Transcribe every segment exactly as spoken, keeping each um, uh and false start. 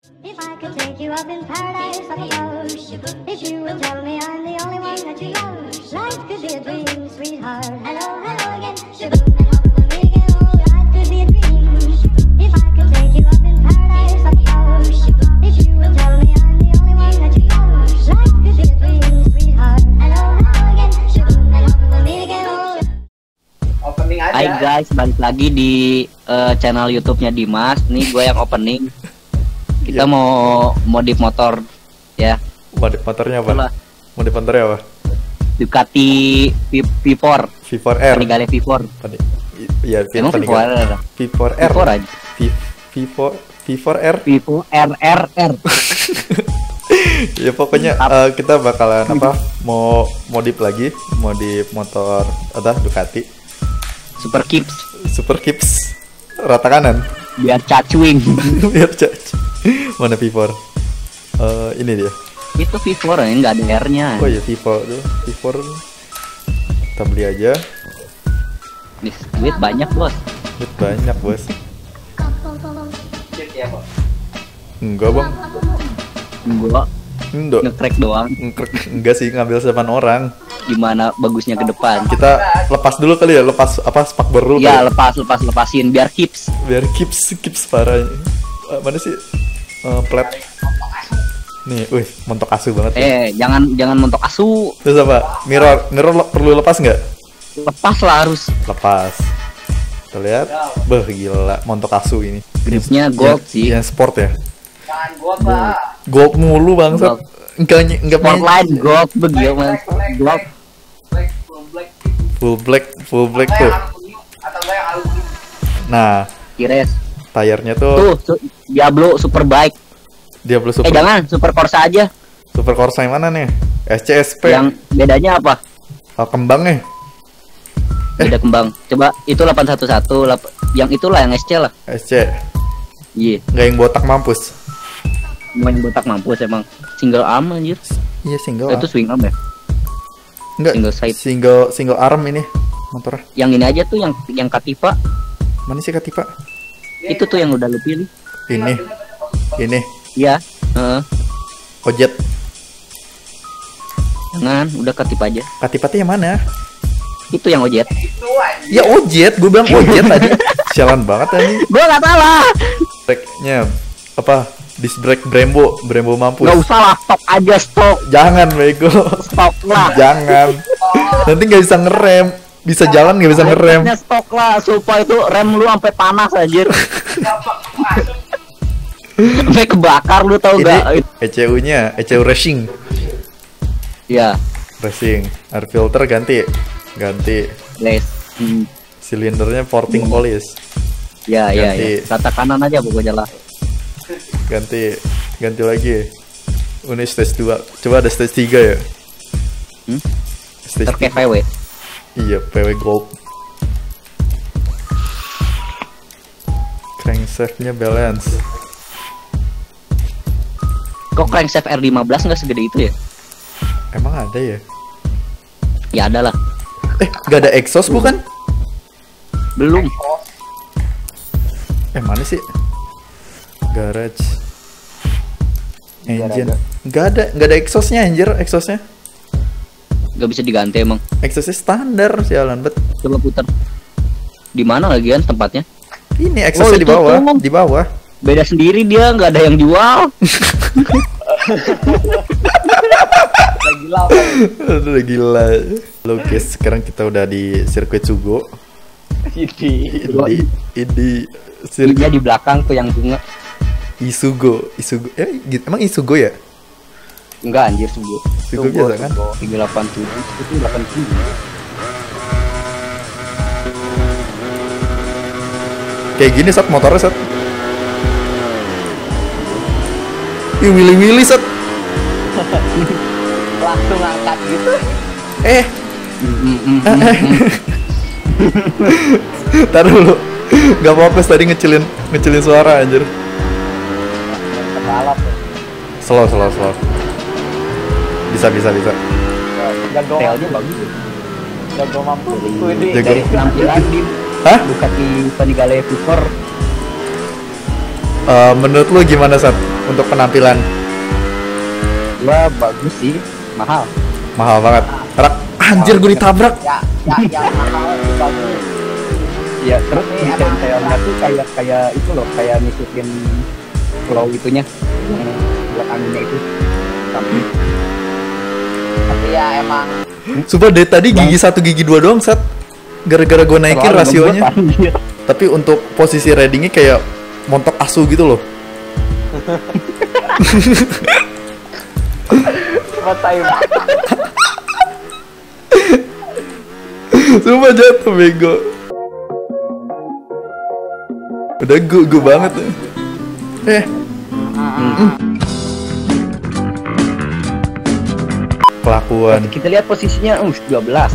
If I could take you up in paradise, I suppose. If you would tell me I'm the only one that you love, life could be a dream, sweetheart. Hello, hello again. Shaboom, and home with me again. Oh, life could be a dream. If I could take you up in paradise, I suppose. If you would tell me I'm the only one that you love, life could be a dream, sweetheart. Hello, hello again. Shaboom, and home with me again. Oh. Opening aja. Hai guys, balik lagi di uh, channel YouTube-nya Dimas. Nih gue yang opening. Kita Ya. mau modif motor ya. Modif motornya apa? Itulah. Modif motornya apa? Ducati V V4. V four R. Panigale V four. Pani- Iya, Emang V four R? V four R. V four aja. V V4 V four R. V four R R R. Ya pokoknya eh, kita bakalan apa? Mau modif lagi, modif motor ada Ducati Super Kips Super Kips rata kanan. biar cacuing. Biar caci. Mana V four? Eh, ini dia. Itu V four ya, nggak ada R-nya. Oh iya, V four tuh. V four kita beli aja. Nih, duit banyak bos. Duit banyak, Bos. Cek ya, Bang. Enggak, Bang. Gua Enggak. nge-crack doang. Enggak sih, ngambil sepan orang. Gimana bagusnya ke depan? Kita lepas dulu kali ya, lepas apa spak baru Ya kali. lepas lepas lepasin biar kips. Biar kips kips parah. Eh, mana sih? Eh, plat. Nih, wih, montok asu banget. Ya. Eh jangan jangan mentok asu. Terus apa? Mirror, mirror le- perlu lepas nggak? Lepas lah harus. Lepas. Kita lihat. Beh, gila, montok asu ini. Gripnya gold Yang- sih. Yang sport ya. Jangan gua, Pak. Gold mulu bangsat. Gold. Enggak ny- enggak Sport punya- line gold begitu mas. Gold. Black, full black. full black, full black Atau tuh. yang aluminium, atau enggak yang aluminium. Nah, Kires. tayarnya tuh Tuh su- Diablo Superbike. dia belum Eh super jangan Super Corsa aja. super Corsa yang mana nih? S C S P. Yang bedanya apa? Ah, kembangnya. Beda kembang. Coba itu delapan satu satu. lap- Yang itulah yang S C lah. S C. Iya. Nggak yang botak mampus. Main botak mampus emang. Single arm anjir. Iya, single. Eh, itu swing arm ya. Enggak, single side. single single arm ini motornya. Yang ini aja tuh yang yang Katipa. Mana sih Katipa? Itu tuh yang udah lu pilih. Ini. Ini. Iya. Heeh. Ojet. Jangan, udah Katipa aja. Katipa tuh yang mana? Itu yang ojet. Itu aja. Ya ojet, gue bilang ojet tadi. Sialan banget tadi. Gua nggak salah. Brake-nya apa? Disc brake Brembo, Brembo mampus. Nggak usah lah, stop aja stop. Jangan, bego. Stop lah. Jangan. Nanti nggak bisa ngerem. Bisa jalan nggak bisa ngerem. Akhirnya stok lah, supaya itu rem lu sampai panas anjir. Sampai kebakar lu tau Ini gak? E C U-nya, E C U Racing. Ya, Racing. Air filter ganti. Ganti. guys. Hmm. Silindernya porting polish. Ya, ya, Ganti. ya. Rata kanan aja pokoknya lah. Ganti. Ganti lagi. Ini stage dua. Coba ada stage tiga ya. Hmm? Stage Terkait tiga. V W. Iya, P W Gold. Crankshaft-nya balance. Kok crankshaft R lima belas nggak segede itu ya? Emang ada ya? Ya ada lah. Eh, gak ada exhaust bukan? Belum. Eh, mana sih? Garage. Engine. Gak ada, gak ada exhaustnya anjir, exhaustnya. Gak bisa diganti emang. Exhaustnya standar, sialan bet. Coba putar. Di mana lagian tempatnya? Ini exhaustnya Oh, di itu bawah, tuh. di bawah. Beda sendiri dia, nggak ada yang jual. Lagi gila, Pak. Aduh, udah gila. Halo guys, sekarang kita udah di sirkuit Sugo. Ini. Ini, ini Dia sirkuit di belakang tuh yang bunga. Isugo, Isugo. Eh, gitu. Emang Isugo ya? Enggak anjir subuh. Isugo biasa kan? tiga delapan tujuh itu delapan tujuh. Kayak gini saat motornya saat. Ih, willy-willy saat. Langsung angkat gitu. Eh, Mm, mm, eh, eh. Taruh dulu. Gak apa-apa tadi ngecilin ngecilin suara anjir. Kebalap ya. Slow, slow, slow. Bisa, bisa, bisa. Jago Trailnya bagus. jago mampu. Tuh ini. Jago. Dari penampilan di Hah? Ducati Panigale V four. Eh, menurut lu gimana saat? untuk penampilan? Gua bagus sih, mahal. Mahal banget. Rak, anjir gue ditabrak. Ya, ya, ya, mahal sih bagus. Ya terus Ini desain emang- sayapnya tuh kayak kayak itu loh, kayak ngikutin flow itunya, yang buat anginnya itu. Tapi Tapi ya emang Sumpah dari tadi gigi satu gigi dua doang Sat. Gara-gara gue naikin terlalu rasionya. ngebut, anjir. Tapi untuk posisi readingnya kayak montok asu gitu loh. matai Sumpah jatuh bego. Udah gu-gu banget. Eh. Mm. Kelakuan. Kita lihat posisinya, uh, dua belas.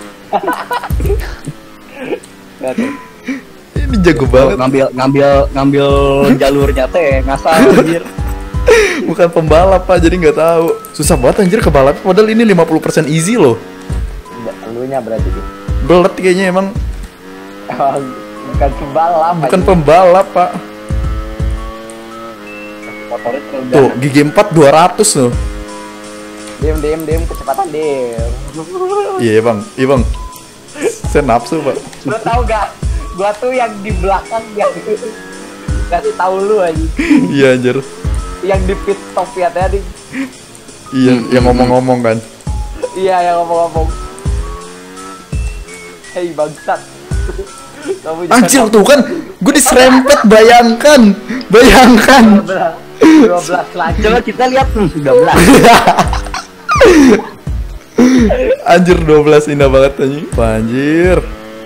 Ini jago banget. Ngambil ngambil ngambil jalurnya teh ngasal anjir. Bukan pembalap Pak, jadi nggak tahu. Susah banget anjir ke balap. Padahal ini lima puluh persen easy loh. Elunya berarti gitu. Belet kayaknya emang. Emang bukan pembalap. Bukan anjing. pembalap Pak. Motornya udah Tuh gigi empat dua ratus loh. Diem, diem, diem, kecepatan diem. Iya bang, iya bang. Saya nafsu Pak. Lo tau gak? Gua tuh yang di belakang yang kasih tahu lu aja. Iya anjir. Yang di pit stop ya tadi. Iya, yang ngomong-ngomong kan. Iya, yang ngomong-ngomong. Hei bangsat. Kamu jangan Anjir tuh kan, gue diserempet, bayangkan, bayangkan. dua belas lagi. Coba kita lihat, hmm, dua belas. Anjir dua belas indah banget anjing. Anjir.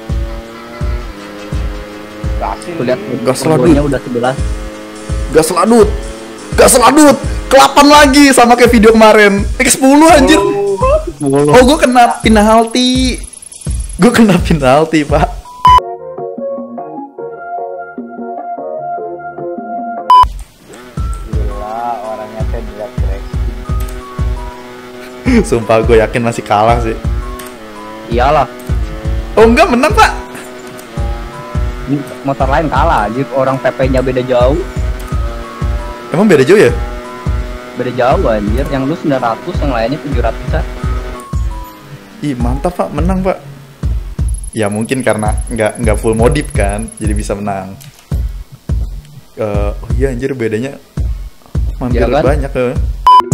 Kasih. Tuh lihat, Gas kombonya ladut. udah sebelas. Gas ladut. Gas ladut. Kelapan lagi sama kayak video kemarin. X sepuluh anjir. Oh, gue kena penalti. Gue kena penalti, Pak. Gila, orangnya teh drag racing. Sumpah gue yakin masih kalah sih. Iyalah, Oh enggak, menang, Pak. ini motor lain kalah anjir, orang P P-nya beda jauh. Emang beda jauh ya? Beda jauh anjir, yang lu sembilan ratus, yang lainnya tujuh ratusan. Ih, mantap, Pak. Menang, Pak. Ya mungkin karena nggak nggak full modif kan, jadi bisa menang. Eh, oh iya anjir bedanya hampir Iya kan? banyak. eh.